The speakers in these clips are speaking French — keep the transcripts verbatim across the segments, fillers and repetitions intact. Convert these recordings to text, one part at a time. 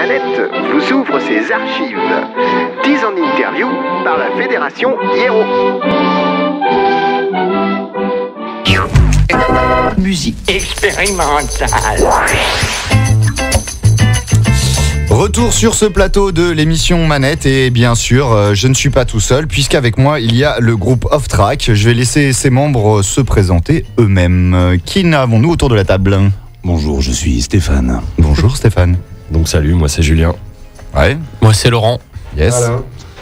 Manette vous ouvre ses archives. dix en interview par la Fédération Hiero. Musique expérimentale. Retour sur ce plateau de l'émission Manette et bien sûr, euh, je ne suis pas tout seul puisqu'avec moi il y a le groupe Off Track. Je vais laisser ses membres se présenter eux-mêmes. Euh, qui n'avons-nous autour de la table ? Bonjour, je suis Stéphane. Bonjour Stéphane. Donc salut, moi c'est Julien. Ouais. Moi c'est Laurent. Yes. Voilà.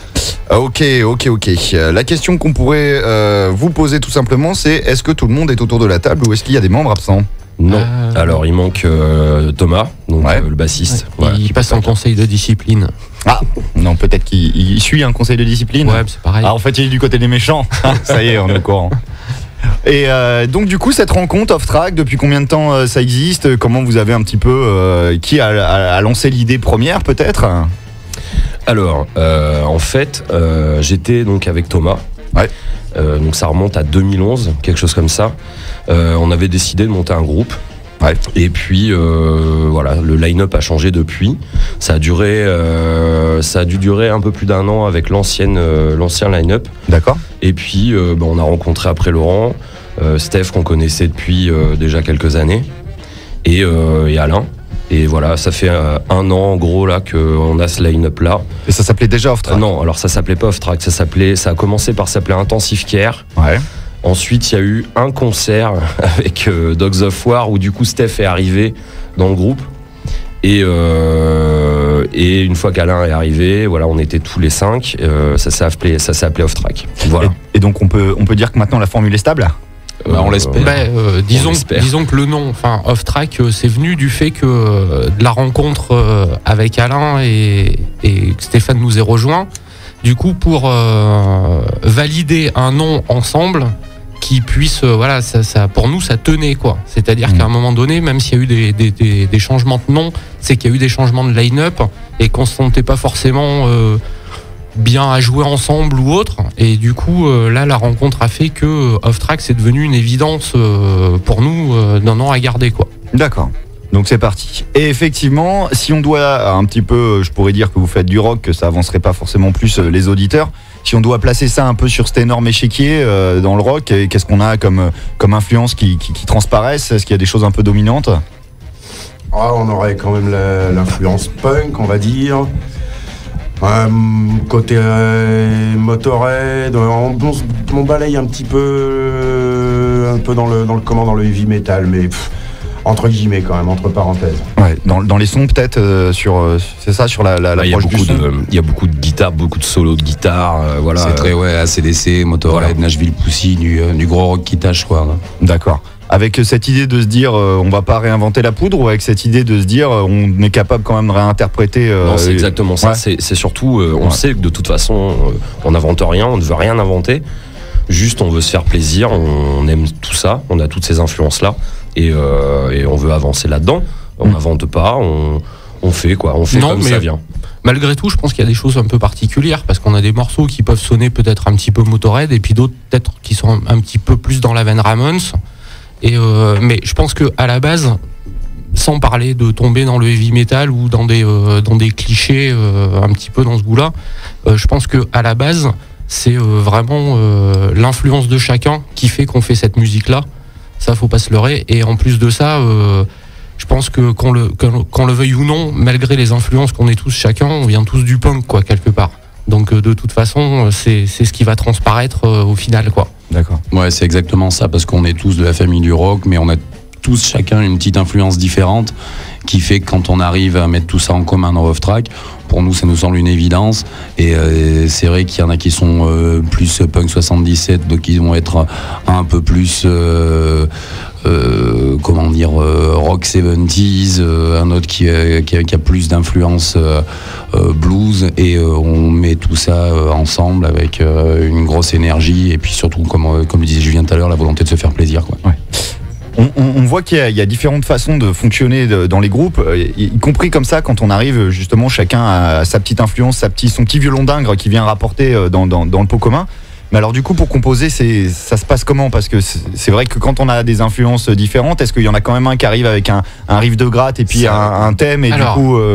Ok, ok, ok. La question qu'on pourrait euh, vous poser tout simplement, c'est est-ce que tout le monde est autour de la table ou est-ce qu'il y a des membres absents ? Non. Euh... Alors il manque euh, Thomas, donc ouais. euh, le bassiste. Ouais. Voilà, il passe en conseil de discipline. Ah non, peut-être qu'il il suit un conseil de discipline. Ouais, c'est pareil. Ah, en fait, il est du côté des méchants. Ça y est, on est au courant. Et euh, donc du coup, cette rencontre Off Track, depuis combien de temps euh, ça existe ? Comment vous avez un petit peu euh, qui a, a, a lancé l'idée première, peut-être ? Alors, euh, en fait, euh, j'étais donc avec Thomas. Ouais. Euh, donc ça remonte à deux mille onze, quelque chose comme ça. Euh, on avait décidé de monter un groupe. Ouais. Et puis euh, voilà, le line-up a changé depuis. Ça a duré, euh, ça a dû durer un peu plus d'un an avec l'ancienne, euh, l'ancien line-up. D'accord. Et puis euh, bah, on a rencontré après Laurent, euh, Steph qu'on connaissait depuis euh, déjà quelques années, et, euh, et Alain. Et voilà, ça fait euh, un an en gros là qu'on a ce line-up là. Et ça s'appelait déjà Off Track ? Euh, non, alors ça s'appelait pas Off Track, ça s'appelait, ça a commencé par s'appeler Intensive Care. Ouais. Ensuite, il y a eu un concert avec euh, Dogs of War où du coup Steph est arrivé dans le groupe. Et, euh, et une fois qu'Alain est arrivé, voilà, on était tous les cinq. Euh, ça s'est appelé, ça s'est appelé Off Track. Voilà. Et, et donc on peut, on peut dire que maintenant la formule est stable ? Euh, bah, on l'espère. Bah, euh, disons, On disons que le nom, enfin Off Track, euh, c'est venu du fait que euh, de la rencontre euh, avec Alain et, et que Stéphane nous ait rejoints. Du coup, pour euh, valider un nom ensemble qui puisse, euh, voilà, ça, ça, pour nous, ça tenait quoi. C'est-à-dire mmh. qu'à un moment donné, même s'il y a eu des, des, des, des changements de nom, c'est qu'il y a eu des changements de line-up et qu'on se sentait pas forcément euh, bien à jouer ensemble ou autre. Et du coup, euh, là, la rencontre a fait que euh, Off Track, c'est devenu une évidence euh, pour nous euh, d'un nom à garder quoi. D'accord. Donc c'est parti. Et effectivement, si on doit un petit peu, je pourrais dire que vous faites du rock, que ça avancerait pas forcément plus euh, les auditeurs. Si on doit placer ça un peu sur cet énorme échiquier euh, dans le rock, qu'est-ce qu'on a comme, comme influence qui, qui, qui transparaissent ? Est-ce qu'il y a des choses un peu dominantes ? Ah, on aurait quand même la, l'influence punk, on va dire. Euh, côté euh, Motorhead, on, on, on balaye un petit peu, euh, un peu dans le, dans le comment, dans le heavy metal, mais pff, entre guillemets quand même, entre parenthèses. Ouais, dans, dans les sons peut-être euh, sur, euh, c'est ça, sur la, la, bah, l'approche du son. Il y a beaucoup de guitare, beaucoup de solos de guitare, euh, voilà. C'est très ouais, A C D C, Motorhead, voilà. Nashville Pussy, du, euh, du gros rock qui tâche quoi. Hein. D'accord. Avec cette idée de se dire euh, on va pas réinventer la poudre, ou avec cette idée de se dire euh, on est capable quand même de réinterpréter euh, non, c'est exactement ça. Ouais. C'est, c'est surtout, euh, on ouais. sait que de toute façon, euh, on n'invente rien, on ne veut rien inventer. Juste, on veut se faire plaisir, on aime tout ça, on a toutes ces influences-là, et, euh, et on veut avancer là-dedans. On n'invente mmh. pas, on, on fait quoi, on fait non, comme ça vient. Malgré tout, je pense qu'il y a des choses un peu particulières, parce qu'on a des morceaux qui peuvent sonner peut-être un petit peu Motorhead, et puis d'autres peut-être qui sont un, un petit peu plus dans la veine Ramones. Et euh, mais je pense que à la base, sans parler de tomber dans le heavy metal ou dans des euh, dans des clichés euh, un petit peu dans ce goût-là, euh, je pense que à la base, c'est euh, vraiment euh, l'influence de chacun qui fait qu'on fait cette musique-là. Ça, faut pas se leurrer. Et en plus de ça, euh, je pense que qu'on le qu'on, qu'on le veuille ou non, malgré les influences qu'on est tous chacun, on vient tous du punk quoi quelque part. Donc euh, de toute façon, c'est c'est ce qui va transparaître euh, au final quoi. D'accord. Ouais, c'est exactement ça, parce qu'on est tous de la famille du rock, mais on a tous chacun une petite influence différente qui fait que quand on arrive à mettre tout ça en commun dans Off Track, pour nous ça nous semble une évidence. Et euh, c'est vrai qu'il y en a qui sont euh, plus punk soixante-dix-sept, d'autres qui vont être un peu plus euh, euh, comment dire euh, rock soixante-dix, euh, un autre qui, euh, qui, a, qui a plus d'influence euh, euh, blues, et euh, on met tout ça euh, ensemble avec euh, une grosse énergie, et puis surtout comme, comme le disait Julien tout à l'heure, la volonté de se faire plaisir quoi. Ouais. On, on, on voit qu'il y a, il y a différentes façons de fonctionner de, dans les groupes, y, y compris comme ça quand on arrive justement chacun a sa petite influence, sa petit, son petit violon d'ingre qui vient rapporter dans, dans, dans le pot commun. Mais alors du coup pour composer, c'est, ça se passe comment ? Parce que c'est, c'est vrai que quand on a des influences différentes, est-ce qu'il y en a quand même un qui arrive avec un, un riff de gratte et puis un, un thème et alors, du coup euh, voilà ?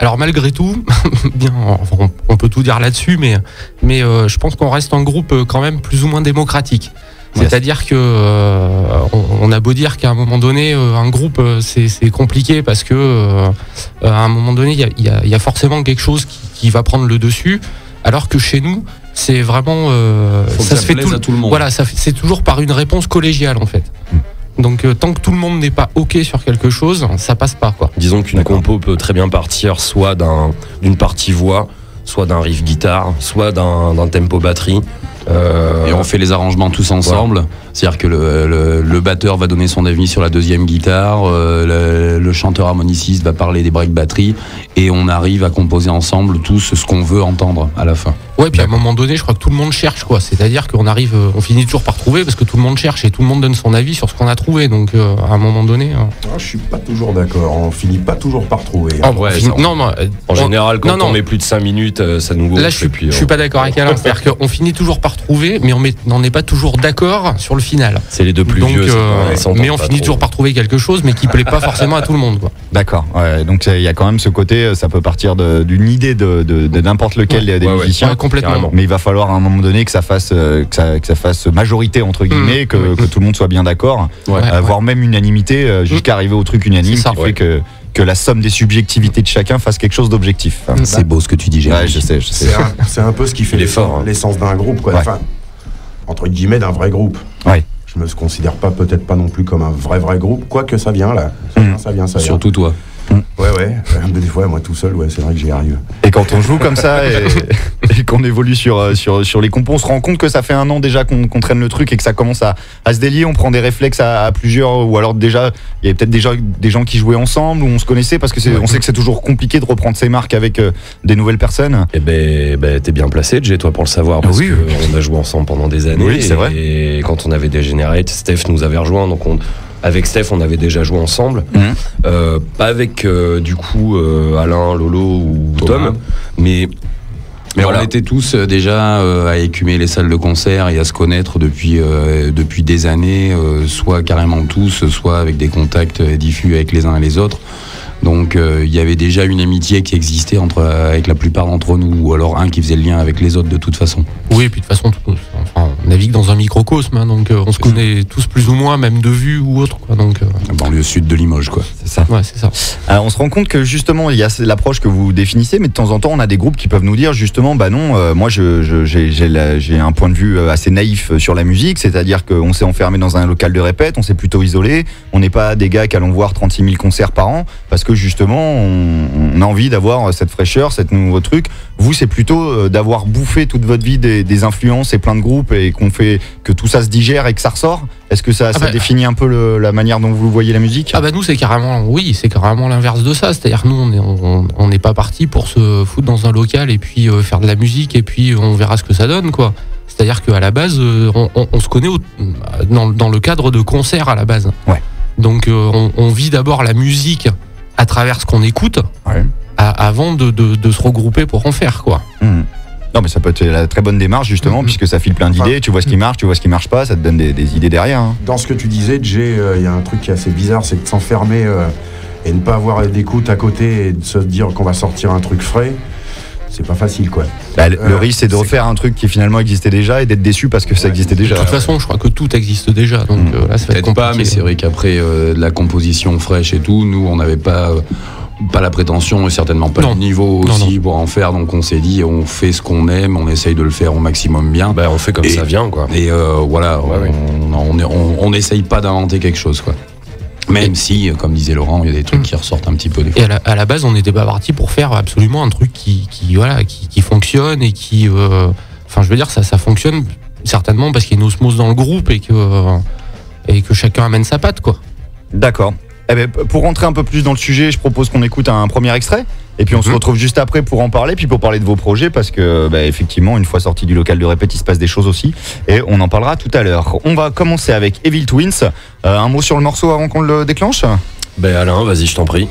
Alors malgré tout, bien, on, on peut tout dire là-dessus, mais, mais euh, je pense qu'on reste un groupe euh, quand même plus ou moins démocratique. Ouais, C'est-à-dire que euh, on, on a beau dire qu'à un moment donné, euh, un groupe euh, c'est, c'est compliqué parce que euh, à un moment donné, il y a, y, a, y a forcément quelque chose qui, qui va prendre le dessus, alors que chez nous, c'est vraiment euh, Faut que ça ça se fait plaise tout, à tout le monde. Voilà, ça, c'est toujours par une réponse collégiale en fait. Donc euh, tant que tout le monde n'est pas ok sur quelque chose, ça passe pas quoi. Disons qu'une D'accord. compo peut très bien partir soit d'un, d'une partie voix, soit d'un riff guitare, soit d'un, d'un tempo batterie. Euh, Et on fait les arrangements tous ensemble. C'est-à-dire que le, le, le batteur va donner son avis sur la deuxième guitare, euh, le, le chanteur harmoniciste va parler des breaks batterie, et on arrive à composer ensemble tous ce qu'on veut entendre à la fin. Ouais, puis à un moment donné, je crois que tout le monde cherche quoi. C'est-à-dire qu'on arrive, euh, on finit toujours par trouver parce que tout le monde cherche et tout le monde donne son avis sur ce qu'on a trouvé. Donc euh, à un moment donné. euh, Ah, je suis pas toujours d'accord. On finit pas toujours par trouver. oh, ouais, on finit- ça, on- non, non, euh, En on- général, quand non, non. on met plus de cinq minutes, euh, ça nous gonfle. Là, je suis, et puis, je suis euh, pas d'accord avec Alain. C'est-à-dire qu'on finit toujours par trouver, mais on met- on n'est pas toujours d'accord sur le final. C'est les deux plus Donc, vieux. c'est euh, pas- ils s'entendent mais on pas finit trop. toujours par trouver quelque chose, mais qui plaît pas forcément à tout le monde. Quoi. D'accord. Ouais, donc il y a quand même ce côté, ça peut partir de- d'une idée de, de, de n'importe lequel Ouais, des ouais, ouais. musiciens. Ouais, complètement. carrément. Mais il va falloir à un moment donné que ça fasse, euh, que ça, que ça fasse majorité entre guillemets, Mmh. que, que tout le monde soit bien d'accord, Ouais, euh, ouais. voire même unanimité, euh, jusqu'à arriver au truc unanime C'est ça, qui ouais. fait que, que la somme des subjectivités de chacun fasse quelque chose d'objectif. Mmh. C'est beau ce que tu dis, Jérémy. Ouais, je sais, je sais. C'est un, c'est un peu ce qui fait Il est l'essence, fort, hein. l'essence d'un groupe, quoi. Ouais. Enfin, entre guillemets, d'un vrai groupe. Ouais. Je me considère pas peut-être pas non plus comme un vrai vrai groupe, quoique ça vient là. Ça Mm. vient, ça vient, ça vient. Surtout toi. Ouais, ouais. Euh, Des fois, moi tout seul, ouais, c'est vrai que j'y arrive. Et quand on joue comme ça et, et qu'on évolue sur, euh, sur, sur les compos, on se rend compte que ça fait un an déjà qu'on, qu'on traîne le truc et que ça commence à, à se délier. On prend des réflexes à, à plusieurs, ou alors déjà, il y avait peut-être déjà des gens qui jouaient ensemble, ou on se connaissait, parce que c'est, on sait que c'est toujours compliqué de reprendre ses marques avec euh, des nouvelles personnes. Eh ben, ben, t'es bien placé, Jay, toi, pour le savoir, parce Oui. qu'on a joué ensemble pendant des années. Oui, c'est et, vrai. Et quand on avait Degenerate, Steph nous avait rejoint, donc on, avec Steph, on avait déjà joué ensemble. Mhm. Euh, pas avec, euh, du coup, euh, Alain, Lolo ou Thomas. Tom, mais. Mais voilà. on était tous euh, déjà euh, à écumer les salles de concert et à se connaître depuis, euh, depuis des années, euh, soit carrément tous, soit avec des contacts euh, diffus avec les uns et les autres. Donc euh, il y avait déjà une amitié qui existait entre, avec la plupart d'entre nous, ou alors un qui faisait le lien avec les autres de toute façon. Oui, et puis de toute façon, tout- enfin, on navigue dans un microcosme, hein, donc euh, on se connaît tous plus ou moins, même de vue ou autre. Quoi, donc, euh, Banlieue sud de Limoges, quoi. C'est ça. ouais, c'est ça. Alors, on se rend compte que justement, il y a l'approche que vous définissez, mais de temps en temps, on a des groupes qui peuvent nous dire justement, bah non, euh, moi je, je- j'ai, j'ai, la- j'ai un point de vue euh, assez naïf euh, sur la musique, c'est-à-dire qu'on s'est enfermé dans un local de répète, on s'est plutôt isolé, on n'est pas des gars qui allons voir trente-six mille concerts par an, parce que justement, on, on a envie d'avoir cette fraîcheur, cet nouveau truc. Vous, c'est plutôt euh, d'avoir bouffé toute votre vie des, des influences et plein de groupes et qu'on fait que tout ça se digère et que ça ressort. Est-ce que ça, Ah ça bah, définit un peu le- la manière dont vous voyez la musique? Ah bah nous c'est carrément, oui, c'est carrément l'inverse de ça. C'est-à-dire nous on est- on on n'est pas parti pour se foutre dans un local et puis euh, faire de la musique et puis on verra ce que ça donne quoi. C'est-à-dire qu'à la base euh, on, on- on se connaît au- dans, dans le cadre de concerts à la base. Ouais. Donc euh, on, on vit d'abord la musique à travers ce qu'on écoute Ouais. à- avant de, de- de se regrouper pour en faire quoi. Mmh. Non, mais ça peut être la très bonne démarche justement, Mhm. puisque ça file plein d'idées. Enfin, tu vois ce qui marche, tu vois ce qui marche pas, ça te donne des, des idées derrière. hein. Dans ce que tu disais, Jay, euh, il y a un truc qui est assez bizarre, c'est de s'enfermer euh, et ne pas avoir d'écoute à côté et de se dire qu'on va sortir un truc frais. C'est pas facile, quoi. Bah, le Euh, le risque, c'est de c'est- refaire un truc qui finalement existait déjà et d'être déçu parce que ça Ouais. existait De déjà. toute façon je crois que tout existe déjà. Donc Mmh. euh, là ça va être Peut-être pas, compliqué. mais c'est vrai qu'après euh, de la composition fraîche et tout, nous on n'avait pas, euh, pas la prétention et certainement pas Non. le niveau Non, aussi pour en faire. Donc on s'est dit, on fait ce qu'on aime, on essaye de le faire au maximum bien. Ben, on fait comme Et- ça vient, quoi. Et euh, voilà, Ouais, ouais. on, on, est- on- on essaye pas d'inventer quelque chose, quoi. Même si, euh, comme disait Laurent, il y a des trucs Mm. qui ressortent un petit peu des fois. Et à la, à la base, on n'était pas parti pour faire absolument un truc qui, qui voilà, qui, qui fonctionne et qui, euh, enfin, je veux dire, ça, ça fonctionne certainement parce qu'il y a une osmose dans le groupe et que, euh, et que chacun amène sa patte, quoi. D'accord. Eh ben, pour rentrer un peu plus dans le sujet, je propose qu'on écoute un premier extrait. Et puis on se Mhm. retrouve juste après pour en parler, puis pour parler de vos projets, parce que bah, effectivement, une fois sorti du local de répète, il se passe des choses aussi. Et on en parlera tout à l'heure. On va commencer avec Evil Twins. Euh, un mot sur le morceau avant qu'on le déclenche? Ben, Alain, vas-y, je t'en prie.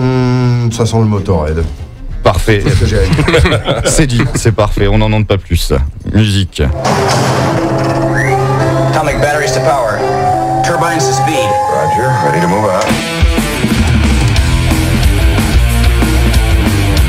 Hmm, ça sent le Motorhead. Parfait. C'est ce que j'ai à dire. C'est dit, c'est parfait, on n'en demande pas plus. Musique. Atomic batteries to power. Turbines to speed. Roger, ready to move out.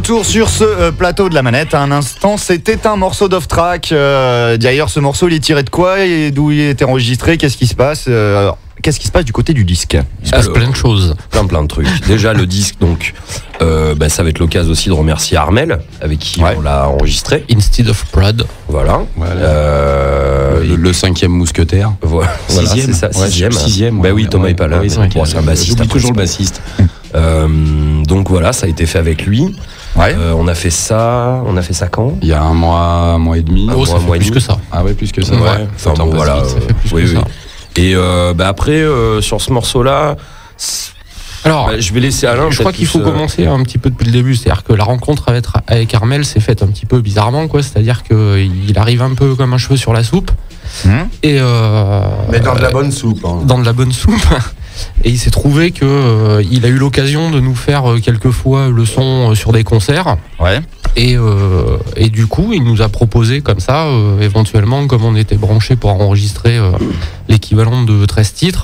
retour sur ce euh, plateau de la manette. À un instant, c'était un morceau d'off-track. Euh, d'ailleurs, ce morceau, il est tiré de quoi et d'où il était enregistré? Qu'est-ce qui se passe euh, Qu'est-ce qui se passe du côté du disque? Il se passe Alors, plein de choses. Plein plein de trucs. Déjà le disque, donc euh, bah, ça va être l'occasion aussi de remercier Armel avec qui Ouais. on l'a enregistré. Instead of Prod. Voilà. Voilà. Euh, le, le cinquième mousquetaire. Voilà, voilà, Sixième. c'est ça. Ouais, Sixième. sixième, Bah ouais, oui, ouais, Thomas ouais. est pas là. Ouais, c'est vrai Bon, qu'il y a- c'est un bassiste. J'oublie après, toujours le c'est bassiste. pas- Euh, donc voilà, ça a été fait avec lui. Ouais. Euh, on a fait ça. On a fait ça quand? Il y a un mois, un mois et demi. Un Oh, mois, ça un fait mois et plus demi. que ça. Ah ouais, plus que ça. Ouais. Ouais. Enfin Le temps bon, passe voilà. vite. Ça fait plus Oui, que oui. ça. Et euh, bah après, euh, sur ce morceau-là, c'est- Alors, bah, je vais laisser Alain. je crois peut-être qu'il faut plus, euh, commencer un petit peu depuis le début. C'est-à-dire que la rencontre avec, avec Armel s'est faite un petit peu bizarrement, quoi. C'est-à-dire qu'il arrive un peu comme un cheveu sur la soupe. Mmh. Et euh, Mais dans de la bonne soupe. Hein. dans de la bonne soupe. Et il s'est trouvé que euh, il a eu l'occasion de nous faire euh, quelques fois le son euh, sur des concerts. Ouais. Et, euh, et du coup, il nous a proposé comme ça, euh, éventuellement, comme on était branché pour enregistrer euh, l'équivalent de treize titres,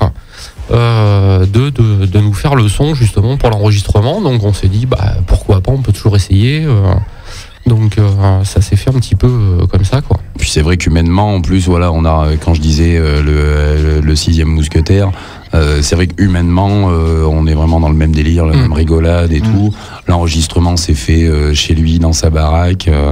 euh, de, de, de nous faire le son justement pour l'enregistrement. Donc on s'est dit, bah, pourquoi pas, on peut toujours essayer. euh. Donc euh, ça s'est fait un petit peu euh, comme ça, quoi. Puis c'est vrai qu'humainement, en plus, voilà, on a, quand je disais euh, le, le, le sixième mousquetaire, euh, c'est vrai qu'humainement, euh, on est vraiment dans le même délire, la Mm. même rigolade et tout. L'enregistrement s'est fait euh, chez lui, dans sa baraque, euh,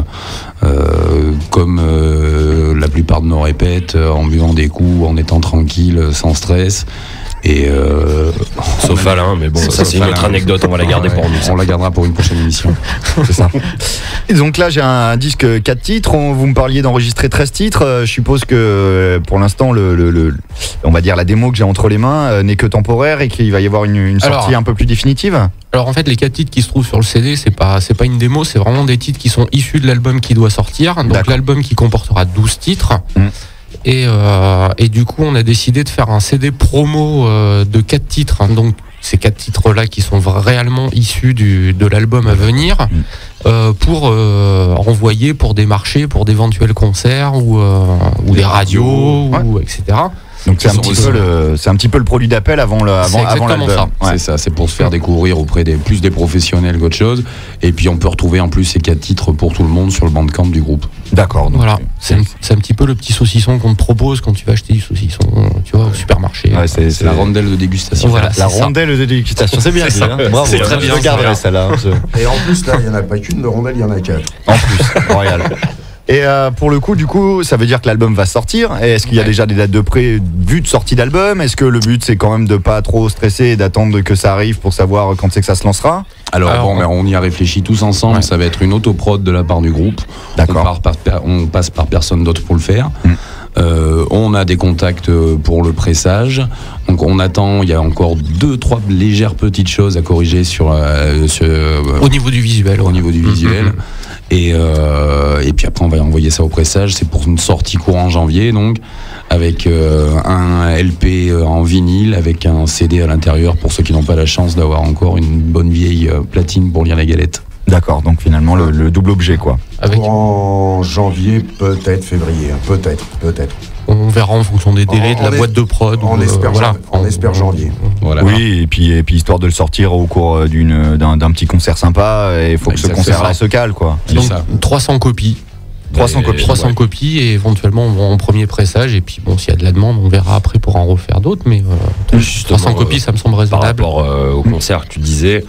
euh, comme euh, la plupart de nos répètes, euh, en buvant des coups, en étant tranquille, sans stress. Et euh, Sauf Alain, mais bon, Sauf ça c'est une Alain. autre anecdote, on va la garder pour nous. On la gardera pour une prochaine émission. C'est ça. Et donc là, j'ai un disque quatre titres. On- Vous me parliez d'enregistrer treize titres. Euh, Je suppose que euh, pour l'instant, le, le- le- on va dire la démo que j'ai entre les mains euh, n'est que temporaire et qu'il va y avoir une, une Alors- sortie un peu plus définitive. Alors en fait, les quatre titres qui se trouvent sur le C D, c'est pas c'est pas une démo, c'est vraiment des titres qui sont issus de l'album qui doit sortir. Donc D'accord. l'album qui comportera douze titres. Mm. Et, euh, et du coup, on a décidé de faire un C D promo euh, de quatre titres. hein. Donc ces quatre titres-là qui sont réellement issus du, de l'album à venir, Mm. euh, pour euh, envoyer pour des marchés, pour d'éventuels concerts ou, euh, ou Des des radios, radios, ou et cetera. Donc c'est un, Ils sont petit aussi- peu le- c'est un petit peu le produit d'appel avant le- C'est avant, avant exactement l'album. Ouais. C'est ça, c'est pour se faire découvrir auprès des plus des professionnels qu'autre chose. Et puis on peut retrouver en plus ces quatre titres pour tout le monde sur le bandcamp du groupe. D'accord. donc, Voilà, euh, c'est un, c'est un petit peu le petit saucisson qu'on te propose quand tu vas acheter du saucisson, tu vois, au supermarché. ouais, c'est C'est la rondelle de dégustation. Voilà. la c'est ça. rondelle de dégustation. C'est bien. C'est dit, ça. hein. Bravo. C'est très bien, Je regarderai c'est celle-là. hein, je- Et en plus, là, il n'y en a pas qu'une de rondelle, il y en a quatre. En plus, royal. Et euh, pour le coup, du coup, ça veut dire que l'album va sortir. Et est-ce qu'il y a Ouais. déjà des dates de pré vues de sortie d'album? Est-ce que le but c'est quand même de pas trop stresser et d'attendre que ça arrive pour savoir quand c'est que ça se lancera? Alors, Alors, bon, mais on y a réfléchi tous ensemble. Ouais. Ça va être une autoprod de la part du groupe. On, D'accord. part par per- on passe par personne d'autre pour le faire. Mm. Euh, on a des contacts euh, pour le pressage. Donc on attend. Il y a encore deux, trois légères petites choses à corriger sur, euh, sur, euh, Au niveau du visuel. au ouais. niveau du visuel. Mhm. Et, euh, et puis après, on va envoyer ça au pressage. C'est pour une sortie courant janvier, donc, avec euh, un L P en vinyle, avec un C D à l'intérieur pour ceux qui n'ont pas la chance d'avoir encore une bonne vieille euh, platine pour lire la galette. D'accord. Donc finalement le, le double objet quoi. Avec, En janvier, peut-être février. hein. Peut-être, peut-être. on verra en fonction des délais On- de la on boîte est- de prod. on ou, euh, espère voilà. jan- on espère janvier. Voilà. Oui. Et puis et puis histoire de le sortir au cours euh, d'une d'un d'un petit concert sympa. Il faut que ce Exactement. concert-là se cale quoi. C'est Donc ça. trois cents copies. trois cents Et- copies. trois cents ouais. copies et éventuellement en premier pressage. Et puis bon, s'il y a de la demande, on verra après pour en refaire d'autres. Mais euh, Justement, trois cents copies, ça me semble Par raisonnable. rapport euh, au concert que tu disais,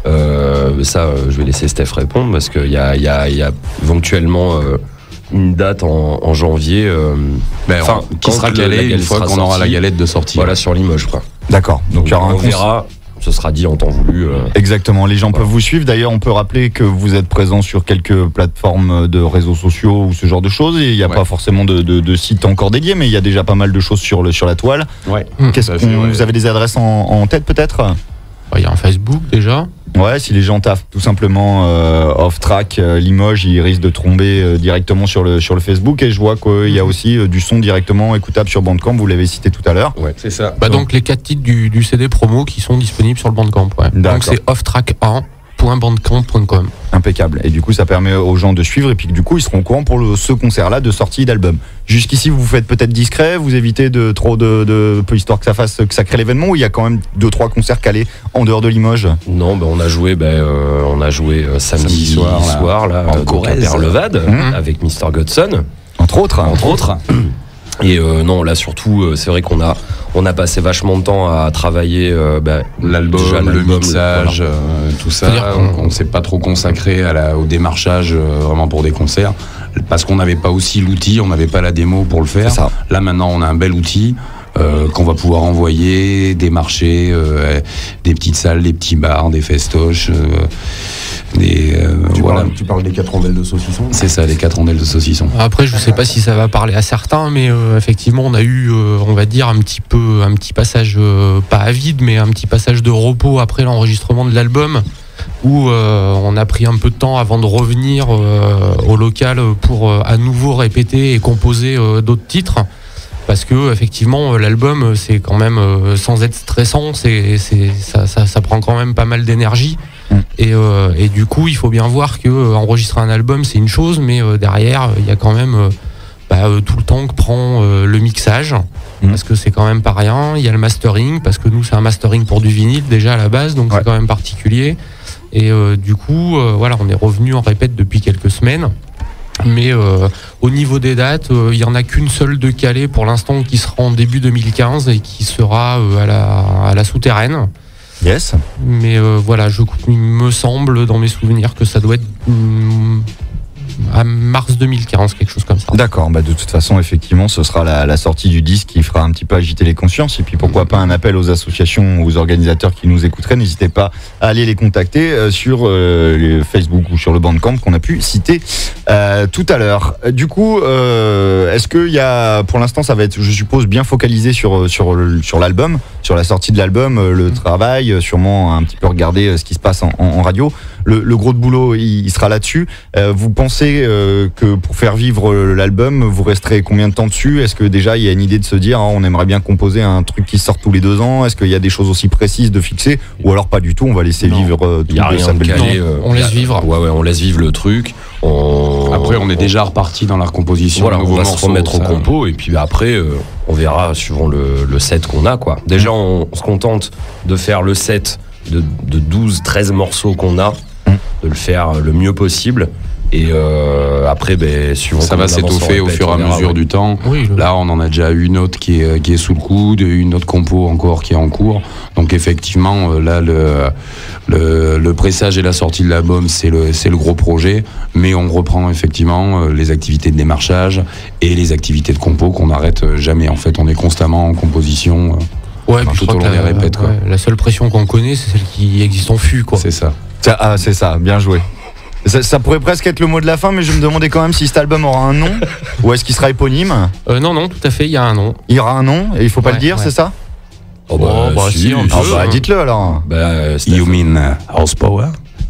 euh, ça, euh, je vais laisser Steph répondre parce qu'il y a, il y, a, il y a éventuellement euh, une date en, en janvier. euh, Ben, Enfin, on- quand qui sera le- la calé une galette fois sera qu'on aura la sortie, galette de sortie. Voilà, sur Limoges, quoi. D'accord. Donc il y aura un on concert. verra, ce sera dit en temps voulu. euh. Exactement, les gens Voilà. peuvent vous suivre. D'ailleurs, on peut rappeler que vous êtes présent sur quelques plateformes de réseaux sociaux ou ce genre de choses. Et il n'y a Ouais. pas forcément de, de, de site encore dédié, mais il y a déjà pas mal de choses sur, le, sur la toile. Ouais. Qu'est-ce Tout à qu'on- fait, ouais. Vous avez des adresses en, en tête peut-être? Il y a un Facebook déjà. Ouais, si les gens taffent tout simplement euh, off-track euh, Limoges, ils risquent de tomber euh, directement sur le, sur le Facebook. Et je vois qu'il y a aussi euh, du son directement écoutable sur Bandcamp, vous l'avez cité tout à l'heure. Ouais. C'est ça. Bah donc les quatre titres du, du C D promo qui sont disponibles sur le Bandcamp. Ouais. D'accord. Donc c'est off track un point bandcamp point com. Impeccable. Et du coup, ça permet aux gens de suivre et puis du coup, ils seront au courant pour le, ce concert-là de sortie d'album. Jusqu'ici, vous faites peut-être discret, vous évitez de trop de, de peu histoire que ça fasse que ça crée l'événement, ou il y a quand même deux trois concerts calés en dehors de Limoges. Non, ben on a joué, ben euh, on a joué euh, samedi, Samedi soir, là, soir là, en donc à Corrèze. Perlevade Mmh. avec mister Godson. Entre autres. Entre autres. Et euh, non, là surtout, euh, c'est vrai qu'on a, on a passé vachement de temps à travailler euh, bah, L'album, déjà, le l'album, mixage, voilà. euh, tout ça. C'est-à-dire qu'on- On ne s'est pas trop consacré à la, au démarchage euh, vraiment pour des concerts parce qu'on n'avait pas aussi l'outil, on n'avait pas la démo pour le faire. C'est ça. Là maintenant, on a un bel outil euh, qu'on va pouvoir envoyer, démarcher euh, des petites salles, des petits bars, des festoches. Euh, des, euh, Tu, voilà. parles, tu parles des quatre rondelles de saucisson. C'est ça, les quatre rondelles de saucisson. Après, je sais pas si ça va parler à certains, mais euh, effectivement, on a eu, euh, on va dire, un petit peu, un petit passage, euh, pas à vide, mais un petit passage de repos après l'enregistrement de l'album, où euh, on a pris un peu de temps avant de revenir euh, au local pour euh, à nouveau répéter et composer euh, d'autres titres. Parce que effectivement, l'album, c'est quand même, euh, sans être stressant, c'est, c'est, ça, ça, ça prend quand même pas mal d'énergie. Mm. Et, euh, et du coup, il faut bien voir que euh, enregistrer un album, c'est une chose, mais euh, derrière, il y a quand même euh, bah, euh, tout le temps que prend euh, le mixage, Mm. parce que c'est quand même pas rien. Il y a le mastering, parce que nous, c'est un mastering pour du vinyle déjà à la base, donc Ouais. c'est quand même particulier. Et euh, du coup, euh, voilà, on est revenu en répète depuis quelques semaines. Mais euh, au niveau des dates, euh, il n'y en a qu'une seule de calée pour l'instant qui sera en début deux mille quinze et qui sera euh, à la, à la souterraine. Yes. Mais euh, voilà, je, il me semble dans mes souvenirs que ça doit être hum, à mars deux mille quinze, quelque chose comme ça. D'accord, bah de toute façon, effectivement, ce sera la, la sortie du disque qui fera un petit peu agiter les consciences. Et puis pourquoi pas un appel aux associations, aux organisateurs qui nous écouteraient. N'hésitez pas à aller les contacter euh, sur euh, le Facebook ou sur le Bandcamp qu'on a pu citer euh, tout à l'heure. Du coup, euh, est-ce qu'il y a, pour l'instant, ça va être, je suppose, bien focalisé sur, sur, le- sur l'album, sur la sortie de l'album, euh, le travail, euh, sûrement un petit peu regarder euh, ce qui se passe en, en- en radio. Le, le gros de boulot, il, il sera là-dessus. Euh, vous pensez euh, que pour faire vivre l'album, vous resterez combien de temps dessus? Est-ce que déjà il y a une idée de se dire ah, on aimerait bien composer un truc qui sort tous les deux ans? Est-ce qu'il y a des choses aussi précises de fixer? Ou alors pas du tout, on va laisser Non. vivre euh, tout Il y a de rien sa de belle calé. vie. euh, on laisse y a- vivre. Ouais, ouais, on laisse vivre le truc. On- Après, on est déjà reparti dans la recomposition Voilà, de on nouveaux va se morceaux. remettre au ça. compo et puis après, euh, on verra suivant le, le set qu'on a, quoi. Déjà, on, on se contente de faire le set de, de douze treize morceaux qu'on a, Mm. de le faire le mieux possible. Et euh, après, ben, suivant Ça comment va on avance, s'étoffer on au répète, fur et on à verra, mesure ouais. du temps. Oui, le- Là, on en a déjà une autre qui est, qui est sous le coude, une autre compo encore qui est en cours. Donc effectivement, euh, là, le, le, le pressage et la sortie de l'album, c'est le, c'est le gros projet. Mais on reprend effectivement euh, les activités de démarchage et les activités de compo qu'on n'arrête jamais. En fait, on est constamment en composition. euh, Ouais, Enfin, puis je tout crois au que long la, des répètes, quoi. ouais, la seule pression qu'on connaît, c'est celle qui existe en fût, quoi. C'est ça. Ça, ah, c'est ça, bien joué. Ça, ça pourrait presque être le mot de la fin, mais je me demandais quand même si cet album aura un nom ou est-ce qu'il sera éponyme. Euh, non, non, tout à fait, il y a un nom. Il y aura un nom et il faut pas Ouais, le dire, ouais. c'est ça? Oh, bah, Oh, bah, si, on Ah peut, bah hein. dites-le alors. Bah, euh, Steph, You mean uh, horsepower?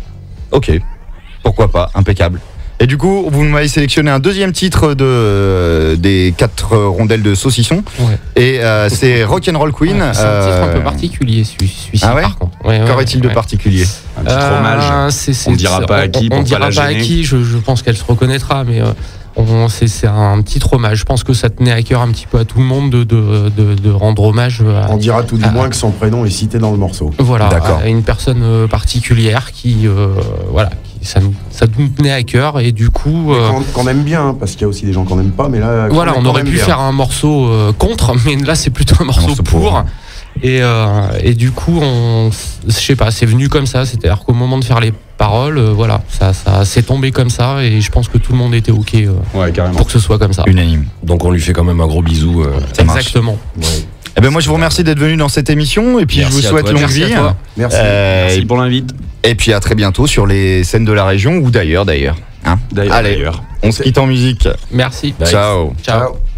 Ok, pourquoi pas, impeccable. Et du coup, vous m'avez sélectionné un deuxième titre de, euh, des quatre rondelles de saucisson. Ouais. Et euh, c'est Rock'n'Roll Queen. Ouais, c'est un titre un euh, peu particulier, celui- celui-ci, Ah ouais par contre. Ouais, ouais, Qu'aurait-il de ouais. particulier? Un petit Euh, fromage. c'est- c'est- On dira c'est- pas à qui on, pour on pas dira la pas à gêner. qui, je, je pense qu'elle se reconnaîtra, mais euh, on- c'est c'est un petit hommage. Je pense que ça tenait à cœur un petit peu à tout le monde de, de, de, de rendre hommage à, On dira tout du Ah. moins que son prénom est cité dans le morceau. voilà, D'accord. à une personne euh, particulière qui, euh, voilà, qui, ça, nous, ça nous tenait à cœur et du coup, euh, Qu'on qu'on aime bien, hein, parce qu'il y a aussi des gens qu'on n'aime pas, mais là. qu'on voilà, aime- on qu'on aurait aime pu bien. faire un morceau euh, contre, mais là c'est plutôt un morceau morceau pour. pour. Et, euh, et du coup, on, je sais pas, c'est venu comme ça. C'est-à-dire qu'au moment de faire les paroles, euh, voilà, ça, ça s'est tombé comme ça. Et je pense que tout le monde était ok euh, Ouais, carrément. pour que ce soit comme ça. Unanime. Donc, on lui fait quand même un gros bisou. euh, Ça marche. Exactement. ouais. Eh ben moi je vous remercie d'être venu dans cette émission et puis Merci je vous à souhaite toi, longue merci à vie. toi. Merci. Euh, Merci pour l'invite. et puis à très bientôt sur les scènes de la région ou d'ailleurs d'ailleurs. Hein D'ailleurs, Allez, d'ailleurs. on se quitte en musique. Merci. Bye. Ciao. Ciao. Ciao.